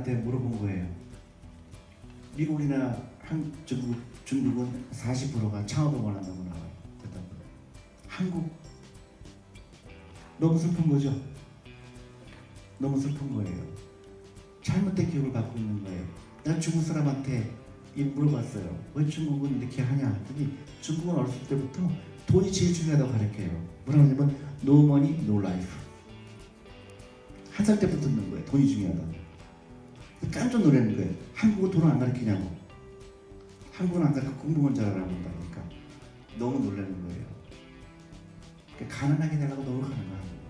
나한테 물어본 거예요. 미국이나 중국은 40%가 창업을 원한다고 나와요. 대답을. 한국 너무 슬픈 거죠. 너무 슬픈 거예요. 잘못된 교육을 받고 있는 거예요. 내가 중국 사람한테 물어봤어요. 왜 중국은 이렇게 하냐 했더니 중국은 어렸을 때부터 돈이 제일 중요하다고 가르쳐요. 뭐라고 하냐면 no money, no life. 한 살 때부터 듣는 거예요. 돈이 중요하다고. 깜짝 놀라는 거예요. 한국은 돈을 안 가르치냐고. 한국은 안 가르치고 공부만 잘하라고 한다니까. 너무 놀라는 거예요. 가난하게 되려고 노력하는 거야.